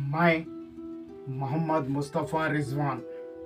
मैं मोहम्मद मुस्तफ़ा रिजवान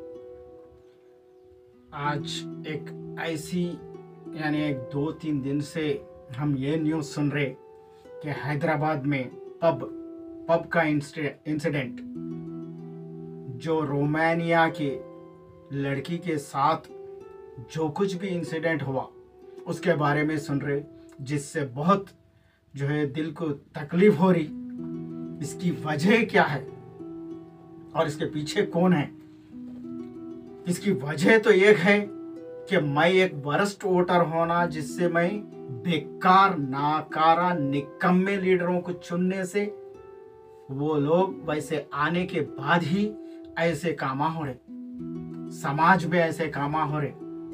आज एक ऐसी एक 2-3 दिन से हम ये न्यूज़ सुन रहे कि हैदराबाद में पब का इंसिडेंट जो रोमानिया के लड़की के साथ जो कुछ भी इंसिडेंट हुआ उसके बारे में सुन रहे, जिससे बहुत दिल को तकलीफ हो रही। इसकी वजह क्या है और इसके पीछे कौन है? इसकी वजह तो एक है कि मैं एक वरिष्ठ वोटर होना, जिससे मैं बेकार नाकारा निकम्मे लीडरों को चुनने से वो लोग वैसे आने के बाद ही ऐसे कामा हो रहे, समाज में ऐसे कामा हो रहे।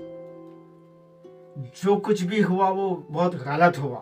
जो कुछ भी हुआ वो बहुत गलत हुआ।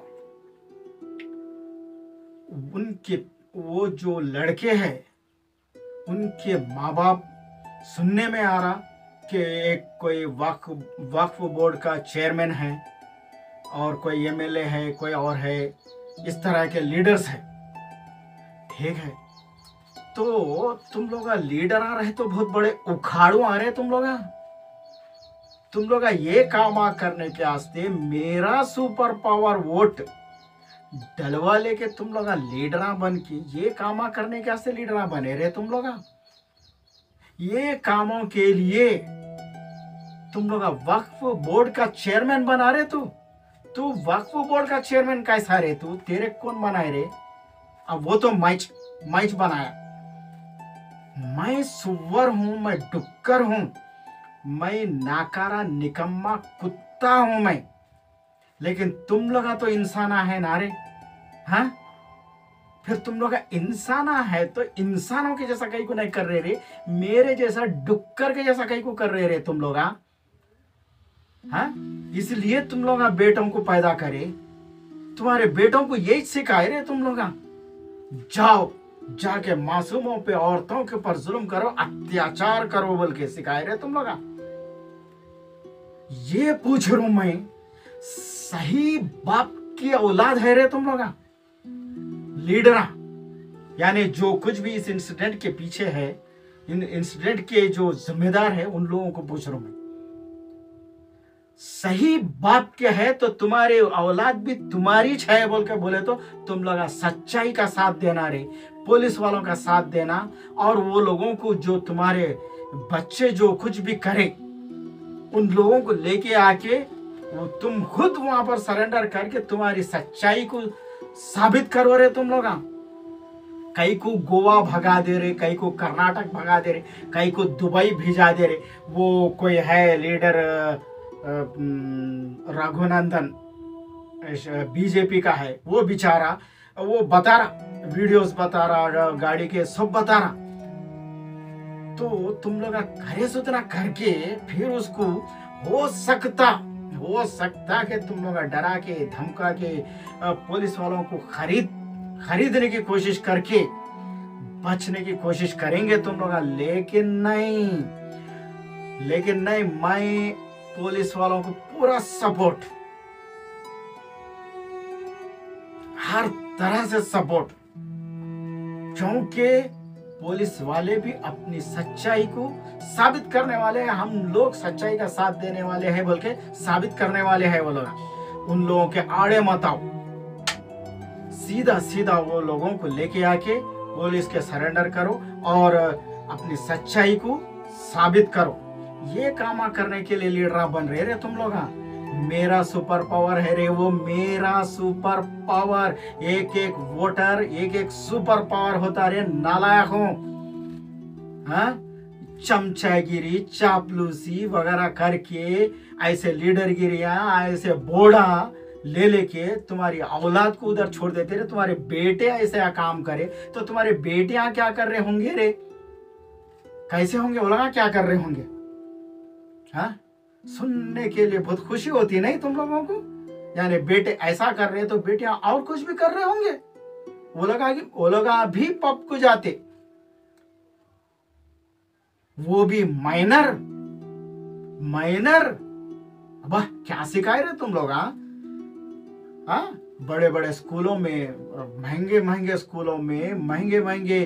वो जो लड़के हैं उनके माँ बाप, सुनने में आ रहा कि एक कोई वक्फ बोर्ड का चेयरमैन है और कोई एमएलए है, कोई और है, इस तरह के लीडर्स है। ठीक है, तो तुम लोग लीडर आ रहे तो बहुत बड़े उखाड़ू आ रहे। तुम लोग ये काम करने के वास्ते मेरा सुपर पावर वोट डलवा लेके तुम लोग लीडरा बन के ये कामा करने के वास्ते लीडरा बने रहे। तुम लोग ये कामों के लिए तुम लोग वक्फ बोर्ड का चेयरमैन बना रहे। तू वक्फ बोर्ड का चेयरमैन कैसा रे? तू तेरे कौन बनाए रे? अब वो तो मैच बनाया। मैं सुअर हूं, मैं डुक्कर हूं, मैं नाकारा निकम्मा कुत्ता हूं मैं, लेकिन तुम लोग तो इंसाना है ना रे। हाँ, फिर तुम लोग इंसाना है तो इंसानों के जैसा कहीं को नहीं कर रहे रे, मेरे जैसा डुक्कर के जैसा कहीं को कर रहे रे तुम लोग। हाँ, इसलिए तुम लोग बेटों को पैदा करे, तुम्हारे बेटों को यही सिखाए रे तुम लोग। जाओ जाके मासूमों पे, औरतों के ऊपर जुल्म करो, अत्याचार करो बोल के सिखाए रहे तुम लोग। ये पूछ रहा हूं मैं, सही बाप की औलाद है रे तुम लोग? लीडरा यानी जो कुछ भी इस इंसिडेंट के पीछे है, इन इंसिडेंट के जो जिम्मेदार है, उन लोगों को पूछ रहा हूं मैं, सही बाप के है तो तुम्हारे औलाद भी तुम्हारी छाया बोल के बोले तो तुम लोग सच्चाई का साथ देना रे, पुलिस वालों का साथ देना, और वो लोगों को जो तुम्हारे बच्चे जो कुछ भी करे उन लोगों को लेके आके वो तुम खुद वहां पर सरेंडर करके तुम्हारी सच्चाई को साबित करो रे तुम लोग। कई को गोवा भगा दे रहे, कई को कर्नाटक भगा दे रहे, कई को दुबई भेजा दे रहे। वो कोई है लीडर रघुनंदन, बीजेपी का है, वो बेचारा वो बता रहा, वीडियोस बता रहा, गाड़ी के सब बता रहा। तो तुम लोग घरे सुतना करके फिर उसको हो सकता कि तुम लोग डरा के धमका के पुलिस वालों को खरीदने की कोशिश करके बचने की कोशिश करेंगे तुम लोग, लेकिन नहीं, मैं पुलिस वालों को पूरा सपोर्ट, हर तरह से सपोर्ट, क्योंकि पुलिस वाले भी अपनी सच्चाई को साबित करने वाले हैं। हम लोग सच्चाई का साथ देने वाले हैं बोल के साबित करने वाले हैं वो लोग। उन लोगों के आड़े मत आओ, सीधा वो लोगों को लेके आके पुलिस के सरेंडर करो और अपनी सच्चाई को साबित करो। ये कामा करने के लिए लीडर बन रहे तुम लोग। मेरा सुपर पावर है रे वो, मेरा सुपर पावर। एक वोटर एक सुपर पावर होता रे, नालायक हो। हाँ, चमचागिरी, चापलूसी वगैरह करके ऐसे लीडरगिरियां, ऐसे बोड़ा लेके तुम्हारी औलाद को उधर छोड़ देते रे। तुम्हारे बेटे ऐसे काम करे तो तुम्हारे बेटियां क्या कर रहे होंगे रे? कैसे होंगे वो लोग, क्या कर रहे होंगे? हाँ, सुनने के लिए बहुत खुशी होती नहीं तुम लोगों को? यानी बेटे ऐसा कर रहे तो बेटियां और कुछ भी कर रहे होंगे। वो लोग भी पब को जाते, वो भी माइनर। अब क्या सिखाए रहे तुम लोग? हाँ, बड़े बड़े स्कूलों में, महंगे महंगे स्कूलों में, महंगे महंगे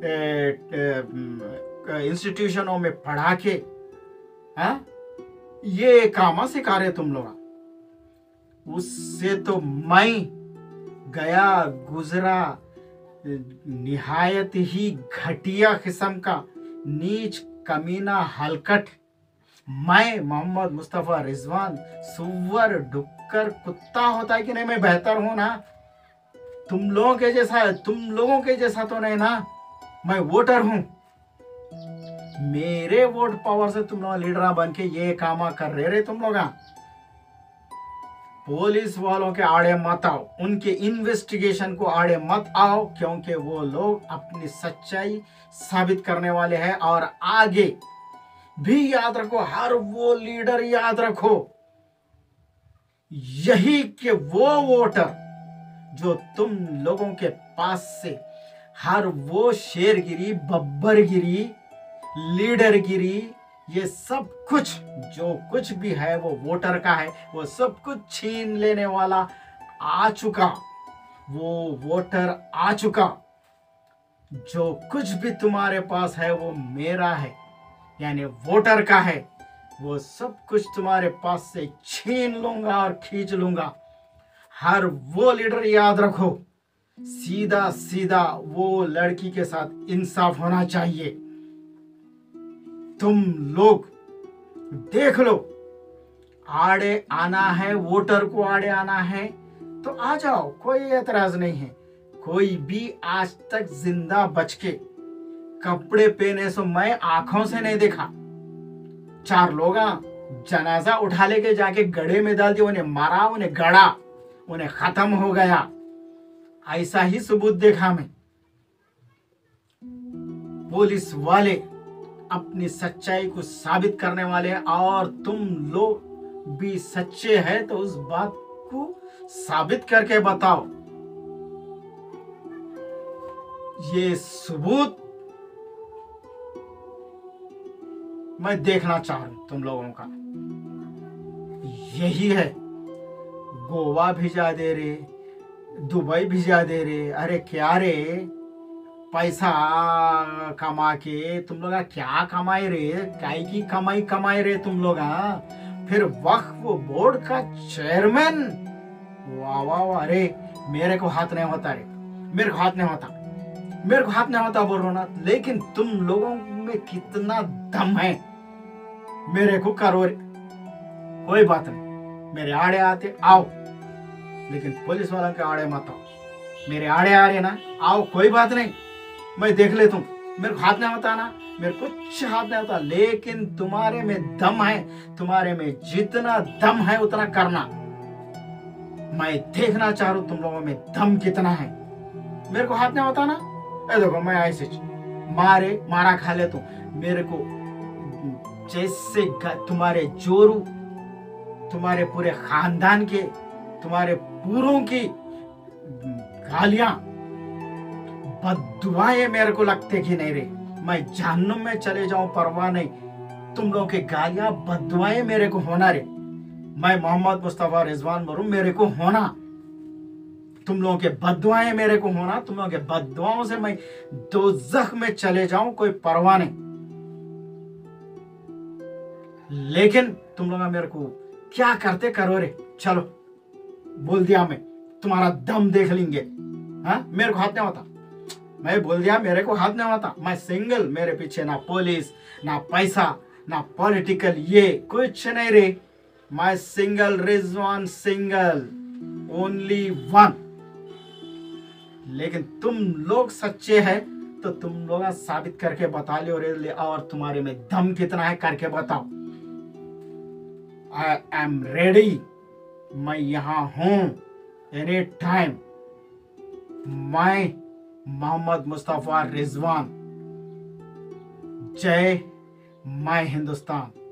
इंस्टीट्यूशनों में पढ़ा के, हाँ, ये काम सिखा रहे तुम लोग। उससे तो मैं गया गुजरा निहायत ही घटिया किस्म का नीच कमीना हलकट, मैं मोहम्मद मुस्तफा रिजवान सुअर डुक्कर कुत्ता होता है कि नहीं, मैं बेहतर हूं ना तुम लोगों के जैसा तो नहीं ना, मैं वोटर हूं। मेरे वोट पावर से तुम लोग लीडर बन के ये काम कर रहे तुम लोग। पुलिस वालों के आड़े मत आओ, उनके इन्वेस्टिगेशन को आड़े मत आओ, क्योंकि वो लोग अपनी सच्चाई साबित करने वाले हैं। और आगे भी याद रखो, हर वो लीडर याद रखो यही कि वो वोटर जो तुम लोगों के पास से हर वो शेरगिरी, बब्बरगिरी, लीडरगिरी, ये सब कुछ जो कुछ भी है वो वोटर का है, वो सब कुछ छीन लेने वाला आ चुका, वो वोटर आ चुका। जो कुछ भी तुम्हारे पास है वो मेरा है, यानी वोटर का है। वो सब कुछ तुम्हारे पास से छीन लूंगा और खींच लूंगा। हर वो लीडर याद रखो, सीधा सीधा वो लड़की के साथ इंसाफ होना चाहिए। तुम लोग देख लो, आड़े आना है, वोटर को आड़े आना है तो आ जाओ, कोई एतराज नहीं है। कोई भी आज तक जिंदा बच के कपड़े पहने सो मैं आंखों से नहीं देखा। 4 लोग जनाजा उठा लेके जाके गड्ढे में डाल दिया, उन्हें मारा, उन्हें गड़ा, उन्हें खत्म हो गया, ऐसा ही सबूत देखा मैं। पुलिस वाले अपनी सच्चाई को साबित करने वाले हैं, और तुम लोग भी सच्चे हैं तो उस बात को साबित करके बताओ। ये सबूत मैं देखना चाह रहा हूं तुम लोगों का। यही है, गोवा भिजा दे रे, दुबई भिजा दे रे, अरे क्या रे, पैसा कमा के तुम लोग क्या कमाए रे, काय की कमाई कमाए रे तुम लोग। फिर वक्त वो बोर्ड का चेयरमैन, वाह वाह वाह, अरे मेरे को हाथ नहीं होता रे, मेरे को हाथ नहीं होता, मेरे को हाथ नहीं होता बोल रहा ना, लेकिन तुम लोगों में कितना दम है, मेरे को करो रे। कोई बात नहीं, मेरे आड़े आते आओ, लेकिन पुलिस वालों के आड़े मत आओ। मेरे आड़े आ रहे ना, आओ, कोई बात नहीं, मैं देख ले। तुम, मेरे को हाथ नहीं होता ना, मेरे कुछ हाथ नहीं होता, लेकिन तुम्हारे में दम है, तुम्हारे में जितना दम है उतना करना। मैं देखना चाह रहा हूं तुम लोगों में दम कितना है। मेरे को हाथ नहीं होता ना, ए देखो मैं ऐसे मारा खा ले, तुम मेरे को जैसे तुम्हारे जोरू, तुम्हारे पूरे खानदान के, तुम्हारे पूरों की गालियां, बद्दुआएं मेरे को लगते कि नहीं रे, मैं जहन्नुम में चले जाऊं परवाह नहीं, तुम लोगों के गालियां बद्दुआएं मेरे को होना रे। मैं मोहम्मद मुस्तफा रिजवान मरूं, मेरे को होना, तुम लोगों के बद्दुआएं मेरे को होना, तुम लोगों के बद्दुआओं से मैं दोज़ख में चले जाऊं, कोई परवाह नहीं। लेकिन तुम लोग मेरे को क्या करते करो रे, चलो बोल दिया मैं, तुम्हारा दम देख लेंगे। हाँ, मेरे को हाथ नहीं होता, मैं बोल दिया मेरे को हाथ नहीं होता, मैं सिंगल, मेरे पीछे ना पुलिस, ना पैसा, ना पॉलिटिकल, ये कुछ नहीं रे, मैं single Rizwan, single, only one. लेकिन तुम लोग सच्चे हैं तो तुम लोग साबित करके बता लो रे, और तुम्हारे में दम कितना है करके बताओ। आई एम रेडी, मैं यहां हूं एनी टाइम। मैं मोहम्मद मुस्तफा रिजवान, जय माय हिंदुस्तान।